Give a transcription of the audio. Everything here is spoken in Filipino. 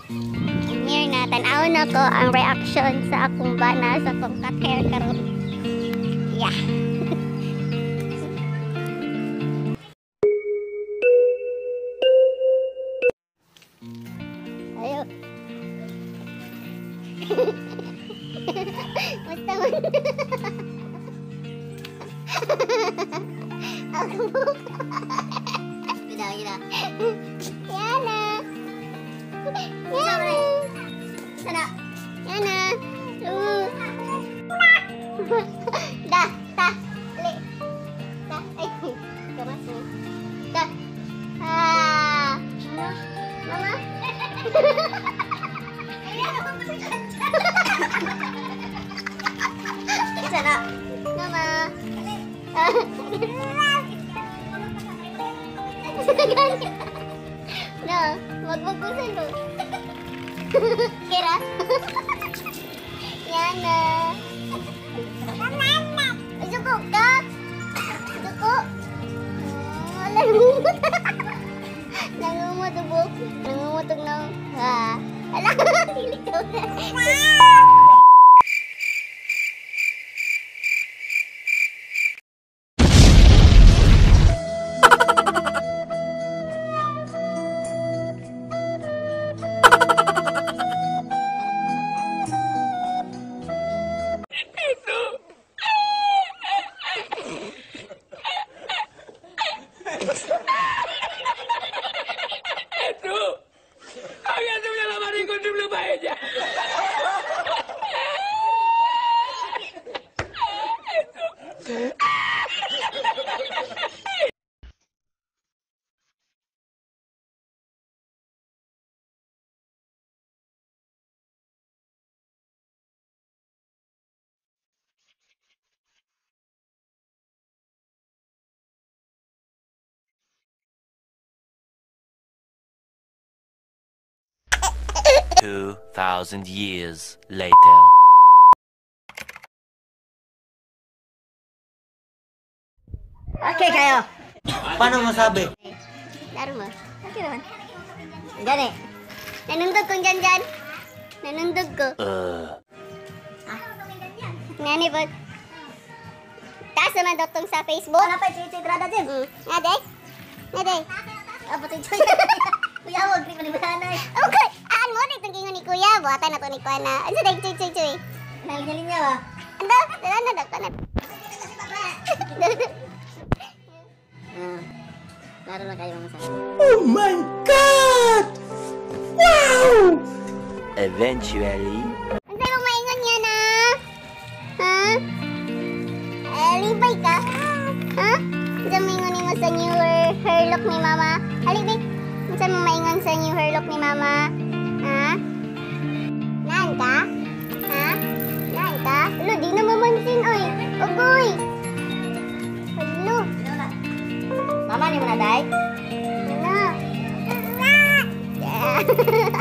And here na, tanawon na ko ang reaction sa akong bana sa akong cut hair karon. Yeah. Ayo. Basta mo. Ako mo. Gila. Yana. Yana. Sana. Yana. Dah. Ali. Dah. Ay. Kamas mo. Dah. Mama. Sana. Mama. No, magbubusan mo. Kira. Yana. Suko ka? Suko? Nangumot. Nangumutubok. Nangumutog na. Alam, hilig ko na. 2,000 years later. Okay kayo. Paano masabi? Laro mo. Okay naman. Gani. Nanundog kong dyan. Nanundog ko. Nani po. Taas naman doktong sa Facebook. Ano pa chichitrada din? Naday? Apa to choy? Kuya wag di manibahanay. Okay. Aan mo rin itong gingon ni Kuya. Buhatan na to ni Kuya na. Ano day? Choy. Nalingalin niya ba? Ando? Dala na ka na. Laro na kayo mga sabi. Oh my God! Wow! Eventually. Ang sa'yo mong maingon niya na? Ha? Alibay ka? Ha? Ang sa'yo maingon mo sa new hair look ni Mama? Alibay? Ang sa'yo mong maingon sa new hair look ni Mama? Ha? Naan ka? Ha? Naan ka? Alo, di na mamansin, oy. Ogoy! Alo. Mama ni mo na day? Ano? Yeah.